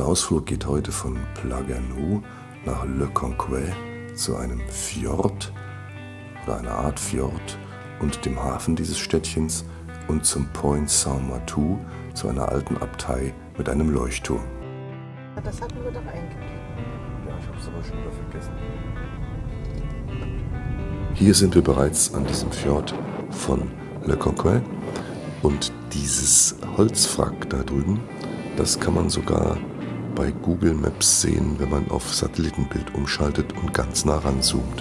Ausflug geht heute von Plougasnou nach Le Conquet zu einem Fjord oder einer Art Fjord und dem Hafen dieses Städtchens und zum Point Saint-Martou, zu einer alten Abtei mit einem Leuchtturm. Das hatten wir doch eingegeben. Ja, ich habe es aber schon wieder vergessen. Hier sind wir bereits an diesem Fjord von Le Conquet und dieses Holzwrack da drüben, das kann man sogar bei Google Maps sehen, wenn man auf Satellitenbild umschaltet und ganz nah ranzoomt.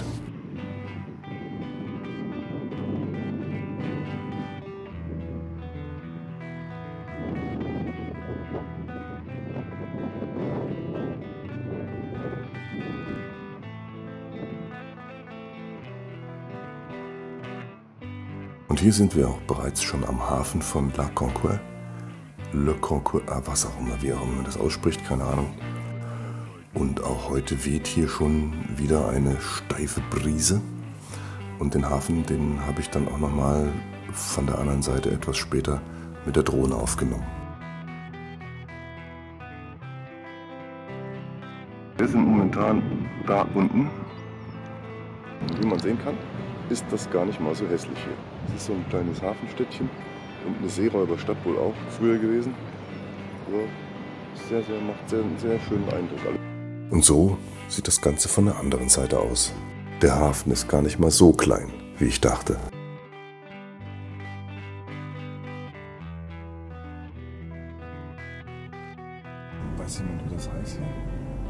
Und hier sind wir auch bereits schon am Hafen von La Conquet. Le Conquet, was auch immer, wie auch immer man das ausspricht, keine Ahnung. Und auch heute weht hier schon wieder eine steife Brise. Und den Hafen, den habe ich dann auch nochmal von der anderen Seite etwas später mit der Drohne aufgenommen. Wir sind momentan da unten. Wie man sehen kann, ist das gar nicht mal so hässlich hier. Es ist so ein kleines Hafenstädtchen und eine Seeräuberstadt wohl auch früher gewesen. Ja, macht einen sehr schönen Eindruck. Und so sieht das Ganze von der anderen Seite aus. Der Hafen ist gar nicht mal so klein, wie ich dachte. Weiß jemand, wie das heißt hier?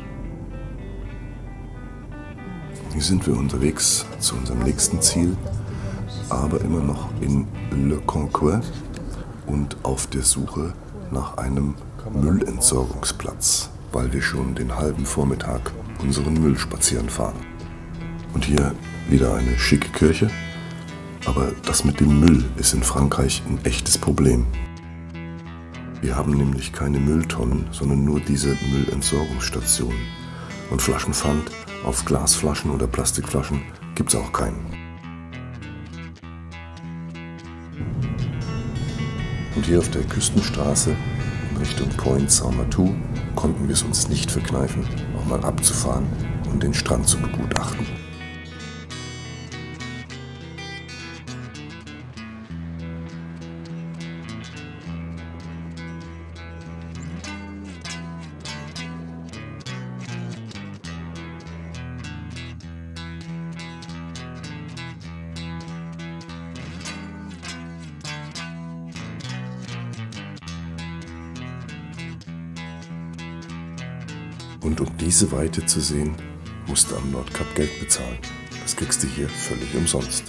Hier sind wir unterwegs zu unserem nächsten Ziel, aber immer noch in Le Conquet und auf der Suche nach einem Müllentsorgungsplatz, weil wir schon den halben Vormittag unseren Müll spazieren fahren. Und hier wieder eine schicke Kirche, aber das mit dem Müll ist in Frankreich ein echtes Problem. Wir haben nämlich keine Mülltonnen, sondern nur diese Müllentsorgungsstationen. Und Flaschenpfand auf Glasflaschen oder Plastikflaschen gibt es auch keinen. Und hier auf der Küstenstraße in Richtung Point Saint-Martou konnten wir es uns nicht verkneifen, auch mal abzufahren und den Strand zu begutachten. Und um diese Weite zu sehen, musst du am Nordkap Geld bezahlen. Das kriegst du hier völlig umsonst.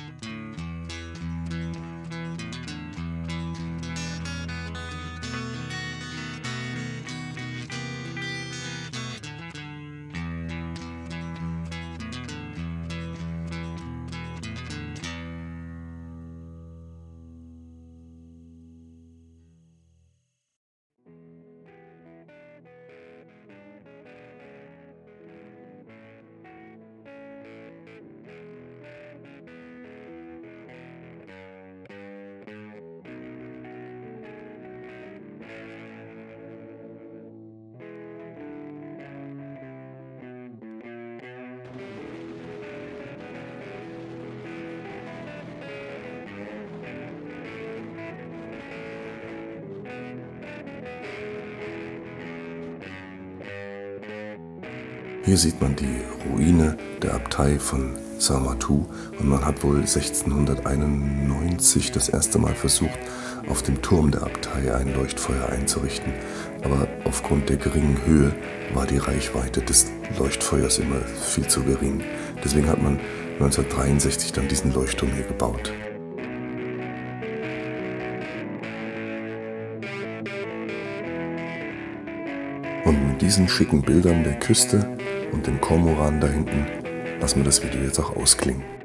Hier sieht man die Ruine der Abtei von Saint-Martou und man hat wohl 1691 das erste Mal versucht, auf dem Turm der Abtei ein Leuchtfeuer einzurichten. Aber aufgrund der geringen Höhe war die Reichweite des Leuchtfeuers immer viel zu gering. Deswegen hat man 1963 dann diesen Leuchtturm hier gebaut. Und mit diesen schicken Bildern der Küste und dem Kormoran da hinten lassen wir das Video jetzt auch ausklingen.